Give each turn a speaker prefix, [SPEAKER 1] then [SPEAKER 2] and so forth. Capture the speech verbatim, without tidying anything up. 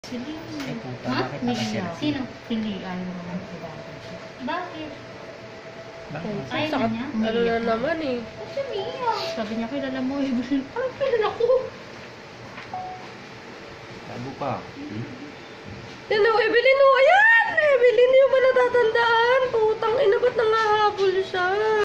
[SPEAKER 1] Sili.
[SPEAKER 2] Ay, puta,
[SPEAKER 1] Ha?
[SPEAKER 2] bakit
[SPEAKER 1] Mili.
[SPEAKER 2] nakasira?
[SPEAKER 1] Sino? Sili. Ayaw naman sila. Bakit?
[SPEAKER 2] Bakit?
[SPEAKER 1] Ayaw
[SPEAKER 3] Saka,
[SPEAKER 1] niya?
[SPEAKER 3] ano na naman eh.
[SPEAKER 1] Ba't umiiyak? Sabi niya, kilala mo. Anong kilala ko?
[SPEAKER 2] Tabo ka. Hmm?
[SPEAKER 3] Yan o, Evelyn o. Ayan! Evelyn, yung ba natatandaan? Putang ina, ba't nangahabol siya?